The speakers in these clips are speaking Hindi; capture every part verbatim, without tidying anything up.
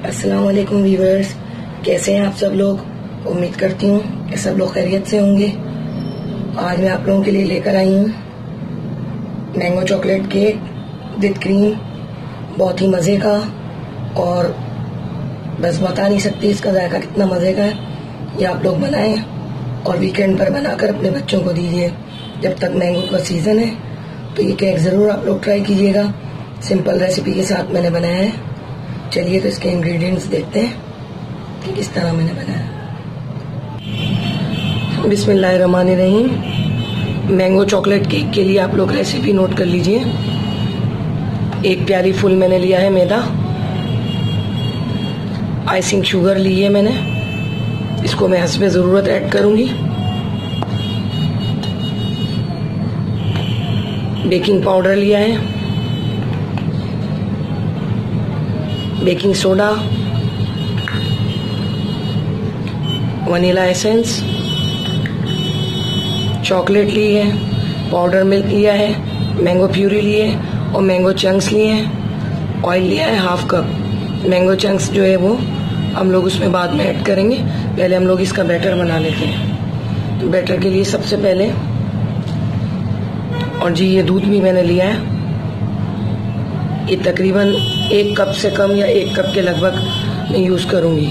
अस्सलाम वालेकुम व्यूअर्स, कैसे हैं आप सब लोग। उम्मीद करती हूँ कि सब लोग खैरियत से होंगे। आज मैं आप लोगों के लिए लेकर आई हूँ mango chocolate cake with cream, बहुत ही मज़े का, और बस बता नहीं सकती इसका जायका कितना मज़े का है। ये आप लोग बनाएं और वीकेंड पर बनाकर अपने बच्चों को दीजिए। जब तक मैंगो का सीज़न है तो ये केक ज़रूर आप लोग ट्राई कीजिएगा। सिंपल रेसिपी के साथ मैंने बनाया है। चलिए तो इसके इंग्रेडिएंट्स देखते हैं कि किस तरह मैंने बनाया। बिस्मिल्लाहिर्रहमानिर्रहीम। मैंगो चॉकलेट केक के लिए आप लोग रेसिपी नोट कर लीजिए। एक प्याली फुल मैंने लिया है मैदा। आइसिंग शुगर ली है मैंने, इसको मैं हस्बे ज़रूरत ऐड करूंगी। बेकिंग पाउडर लिया है, baking soda, vanilla essence, chocolate ली है, पाउडर मिल्क लिया है, मैंगो प्यूरी लिए और मैंगो चंक्स लिए हैं। ऑयल लिया है हाफ कप। मैंगो चंक्स जो है वो हम लोग उसमें बाद में ऐड करेंगे, पहले हम लोग इसका बैटर बना लेते हैं। तो बैटर के लिए सबसे पहले, और जी ये दूध भी मैंने लिया है, ये तकरीबन एक कप से कम या एक कप के लगभग मैं यूज़ करूँगी।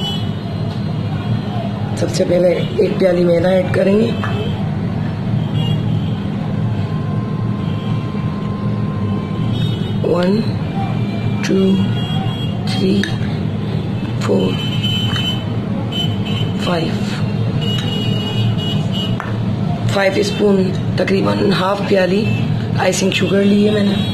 सबसे पहले एक प्याली मैदा ऐड करेंगे, one two three four five five spoon तकरीबन हाफ प्याली आइसिंग शुगर ली है मैंने।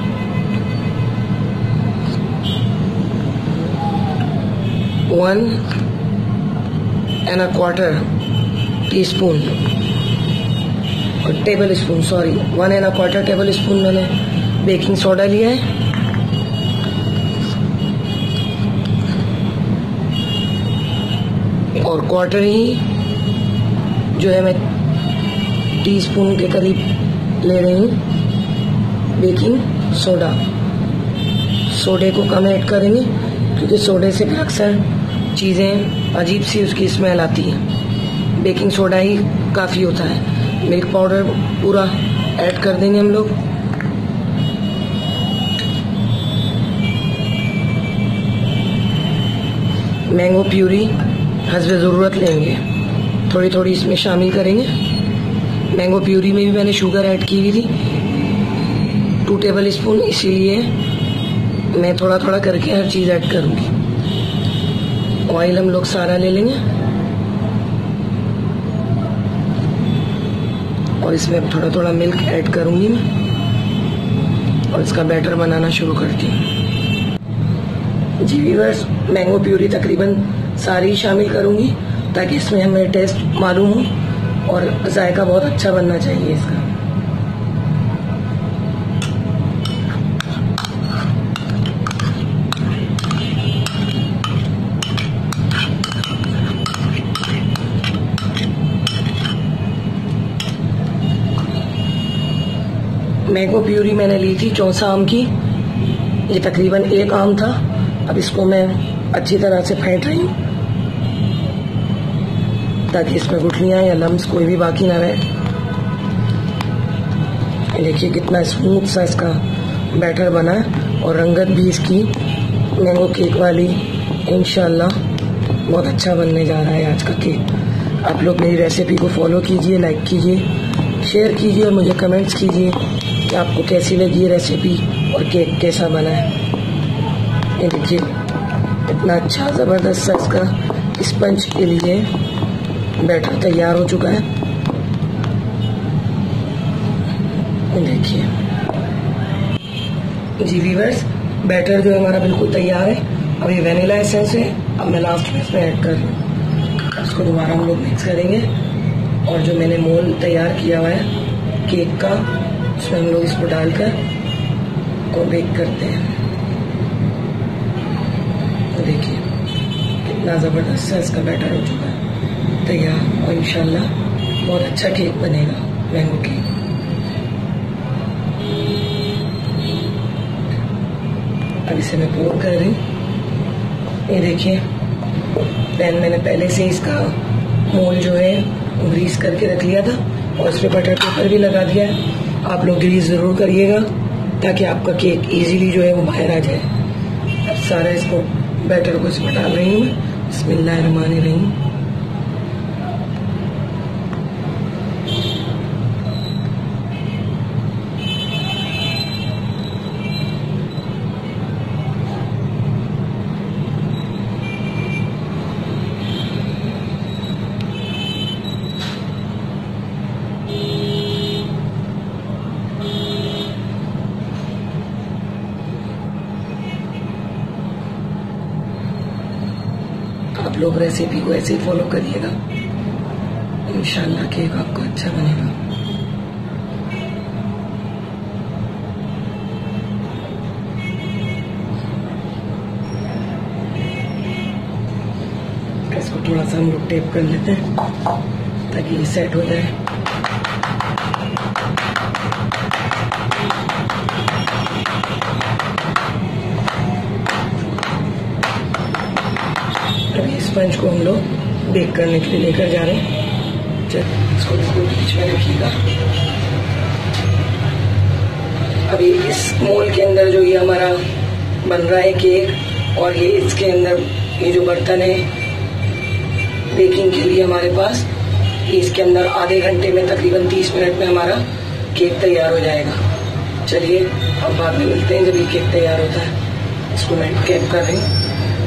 One and a quarter teaspoon और tablespoon sorry one and a quarter tablespoon मैंने बेकिंग सोडा लिया है। और क्वार्टर ही जो है मैं टी स्पून के करीब ले रही हूँ बेकिंग सोडा। सोडे को कम ऐड करेंगे क्योंकि सोडे से भी अक्सर चीज़ें अजीब सी उसकी स्मेल आती है। बेकिंग सोडा ही काफ़ी होता है। मिल्क पाउडर पूरा ऐड कर देंगे हम लोग। मैंगो प्यूरी हस्बे ज़रूरत लेंगे, थोड़ी थोड़ी इसमें शामिल करेंगे। मैंगो प्यूरी में भी मैंने शुगर ऐड की हुई थी टू टेबल स्पून, इसीलिए मैं थोड़ा थोड़ा करके हर चीज़ ऐड करूँगी। ऑयल हम लोग सारा ले लेंगे और इसमें अब थोड़ा थोड़ा मिल्क ऐड करूँगी मैं और इसका बैटर बनाना शुरू करती हूँ। जी व्यूअर्स, मैंगो प्यूरी तकरीबन सारी शामिल करूँगी ताकि इसमें हमें टेस्ट मालूम हो और जायका बहुत अच्छा बनना चाहिए इसका। मैंगो प्यूरी मैंने ली थी चौसा आम की, ये तकरीबन एक आम था। अब इसको मैं अच्छी तरह से फेंट रही हूँ ताकि इसमें गुठलियाँ या लम्स कोई भी बाकी ना रहे। देखिए कितना स्मूथ सा इसका बैटर बना है और रंगत भी इसकी मैंगो केक वाली इंशाल्लाह बहुत अच्छा बनने जा रहा है आज का केक। आप लोग मेरी रेसिपी को फॉलो कीजिए, लाइक कीजिए, शेयर कीजिए और मुझे कमेंट्स कीजिए कि आपको कैसी लगी ये रेसिपी और केक कैसा बना है। ये देखिए इतना अच्छा ज़बरदस्त सा इसका स्पंज के लिए बैटर तैयार हो चुका है। देखिए जी व्यूअर्स, बैटर जो है हमारा बिल्कुल तैयार है। अब ये वनीला एसेंस है, अब मैं लास्ट में इसमें ऐड कर लूँ। इसको दोबारा हम लोग मिक्स करेंगे और जो मैंने मोल तैयार किया हुआ है केक का, उसमें हम लोग इसको डालकर और बेक करते हैं। तो देखिए कितना ज़बरदस्त सा इसका बैटर हो चुका है तैयार और इंशाल्लाह बहुत अच्छा केक बनेगा मैंगो केक। अब इसे मैं पोर कर रही हूँ। ये देखिए पैन मैंने पहले से इसका मोल जो है ग्रीस करके रख लिया था और इस पर बटर पेपर भी लगा दिया है। आप लोग ग्रीस ज़रूर करिएगा ताकि आपका केक इजीली जो है वो बाहर आ जाए। अब सारा इसको बैटर को इसमें डाल रही हूँ मैं। बिस्मिल्लाहिर्रहमानिर्रहीम। आप लोग रेसिपी को ऐसे ही फॉलो करिएगा, इंशाल्लाह केक आपका अच्छा बनेगा। इसको थोड़ा सा हम लोग टेप कर लेते हैं ताकि ये सेट हो जाए। अभी स्पंज को हम लोग बेक करने के लिए लेकर जा रहे हैं। चल इसको बिल्कुल बीच में रखिएगा। अभी इस मोल के अंदर जो ये हमारा बन रहा है केक, और ये इसके अंदर ये जो बर्तन है बेकिंग के लिए हमारे पास, इसके अंदर आधे घंटे में तकरीबन तीस मिनट में हमारा केक तैयार हो जाएगा। चलिए अब बाद में मिलते हैं जब ये केक तैयार होता है। इसको मैं कैप कर रही हूँ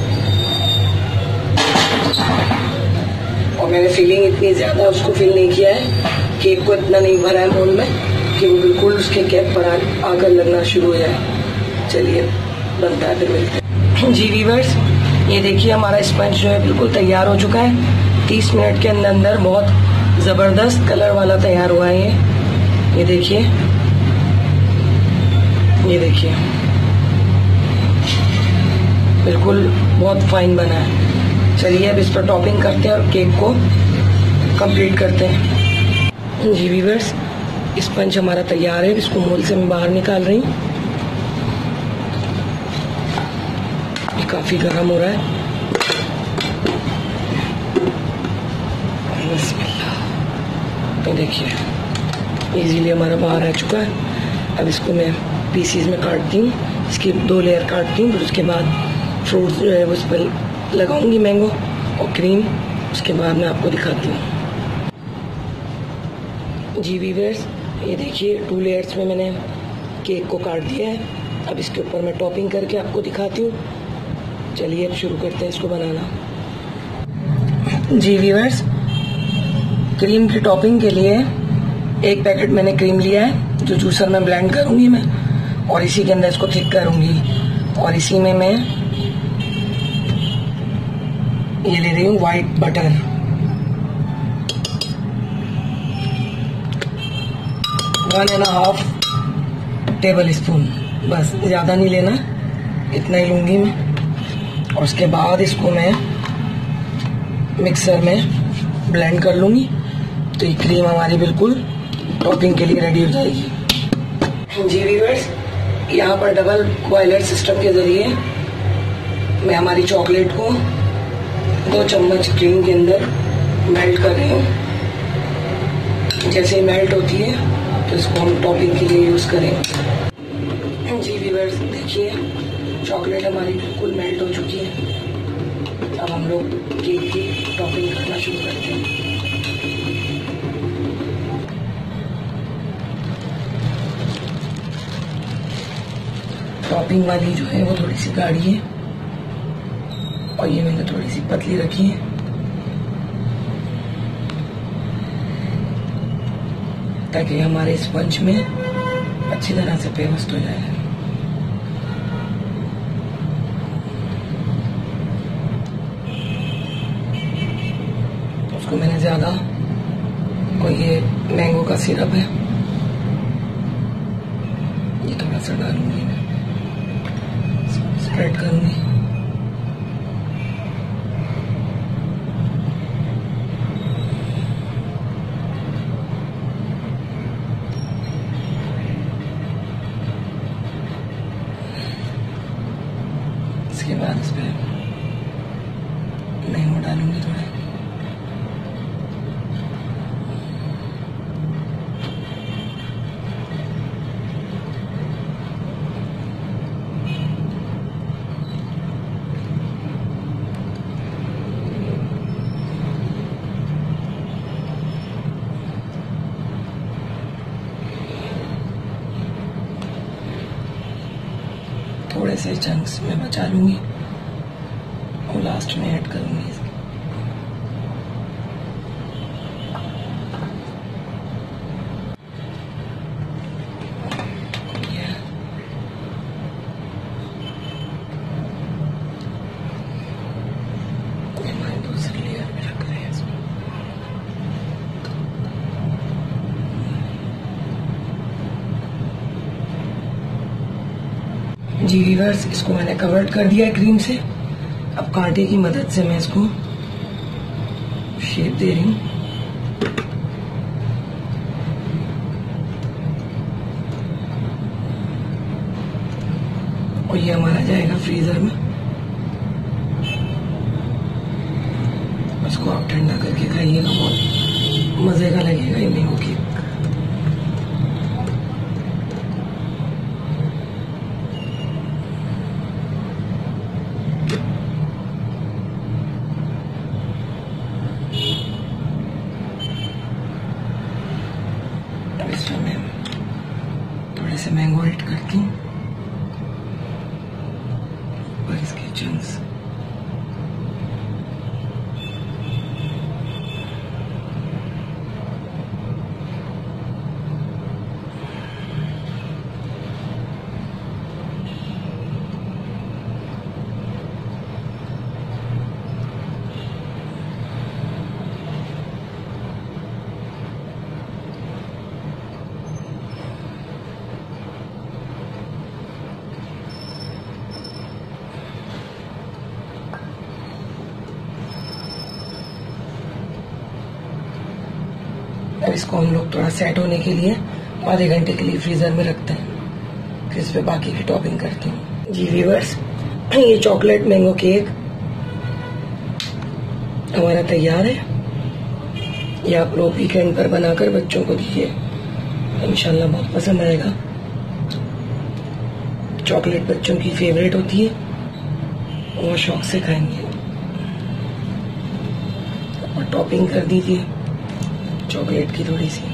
और मैंने फिलिंग इतनी ज्यादा उसको फिल नहीं किया है, केक को इतना नहीं भरा है मोल में कि वो बिल्कुल उसके कैप पर आकर लगना शुरू हो जाए। चलिए बनता है फिर मिलते हैं। जी वीवर्स, ये देखिए हमारा स्पंज जो है बिल्कुल तैयार हो चुका है। तीस मिनट के अंदर अंदर बहुत जबरदस्त कलर वाला तैयार हुआ है। ये ये देखिए, ये देखिए बिल्कुल बहुत फाइन बना है। चलिए अब इस पर टॉपिंग करते हैं और केक को कंप्लीट करते हैं। जी वीवर्स, स्पंज हमारा तैयार है। इसको मोल से मैं बाहर निकाल रही हूँ। ये काफी गर्म हो रहा है। तो देखिए इजीली हमारा बाहर आ चुका है। अब इसको मैं पीसीज में काटती हूँ। इसकी दो लेयर काटती हूँ, फिर उसके बाद फ्रूट्स जो है वो इस पर लगाऊंगी, मैंगो और क्रीम। उसके बाद मैं आपको दिखाती हूँ। जी वीवर्स, ये देखिए टू लेयर्स में मैंने केक को काट दिया है। अब इसके ऊपर मैं टॉपिंग करके आपको दिखाती हूँ। चलिए अब शुरू करते हैं इसको बनाना। जी वीवर्स, क्रीम की टॉपिंग के लिए एक पैकेट मैंने क्रीम लिया है, जो जूसर में ब्लेंड करूंगी मैं, और इसी के अंदर इसको थिक करूंगी। और इसी में मैं ये ले रही हूँ white butter. One and half tablespoon, बस ज़्यादा नहीं लेना, इतना ही लूंगी मैं। और उसके बाद इसको मैं मिक्सर में ब्लेंड कर लूंगी, तो ये क्रीम हमारी बिल्कुल टॉपिंग के लिए रेडी हो जाएगी। जी वीवर्स, यहाँ पर डबल बॉयलर सिस्टम के जरिए मैं हमारी चॉकलेट को दो चम्मच क्रीम के अंदर मेल्ट कर रही हूँ। जैसे ही मेल्ट होती है तो इसको हम टॉपिंग के लिए यूज़ करेंगे। जी वीवर्स, देखिए चॉकलेट हमारी बिल्कुल मेल्ट हो चुकी है। अब हम लोग केक की टॉपिंग करना शुरू करते हैं। टॉपिंग वाली जो है वो थोड़ी सी गाढ़ी है और ये मैंने थोड़ी सी पतली रखी है, ताकि हमारे स्पंज में अच्छी तरह से पेस्ट हो जाए। उसको मैंने ज्यादा, कोई ये मैंगो का सिरप है, ये थोड़ा सा डालूंगी मैं, स्प्रेड करूंगी। इसके बाद इस पर मैंगो डालूंगी थोड़ा। थोड़े से चंक्स में बचा लूंगी और लास्ट में ऐड करूंगी इसके। दूसरी लेयर में रख रहे हैं इसको। जी व्यूअर्स, इसको मैंने कवर्ड कर दिया है क्रीम से। अब कांटे की मदद से मैं इसको शेप दे रही हूँ। और ये हमारा जाएगा फ्रीजर में। इसको आप ठंडा करके खाइएगा, बहुत मजे का लगेगा ये मैंगो केक। इसमें मैं थोड़े से मैंगो ऐड करती हूँ और इसके चंक्स। अब इसको हम लोग थोड़ा सेट होने के लिए आधे घंटे के लिए फ्रीजर में रखते हैं, फिर इस पे बाकी की टॉपिंग करती हूँ। जी व्यूअर्स, ये चॉकलेट मैंगो केक हमारा तैयार है। ये आप लोग वीकेंड पर बनाकर बच्चों को दीजिए, इंशाल्लाह बहुत पसंद आएगा। चॉकलेट बच्चों की फेवरेट होती है, वो शौक से खाएंगे। और टॉपिंग कर दीजिए चॉकलेट की थोड़ी सी।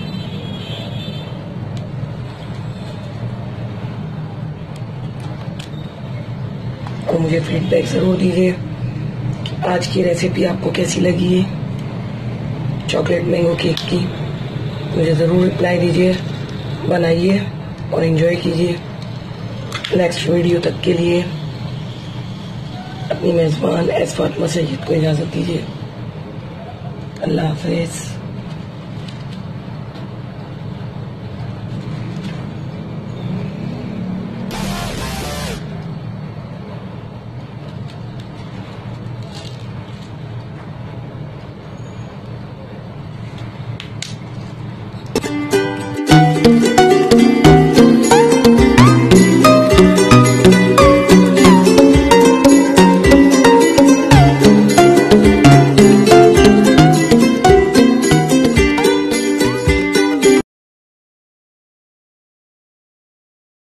और मुझे फीडबैक जरूर दीजिए आज की रेसिपी आपको कैसी लगी है चॉकलेट मैंगो केक की। मुझे ज़रूर रिप्लाई दीजिए, बनाइए और एंजॉय कीजिए। नेक्स्ट वीडियो तक के लिए अपनी मेज़बान एस फातिमा सैयद को इजाज़त दीजिए। अल्लाह हाफ़िज़।